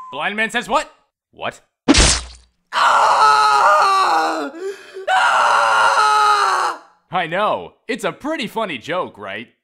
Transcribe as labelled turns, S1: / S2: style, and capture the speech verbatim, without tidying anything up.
S1: Blind man says what? What?
S2: Ah! Ah!
S1: I know. It's a pretty funny joke, right?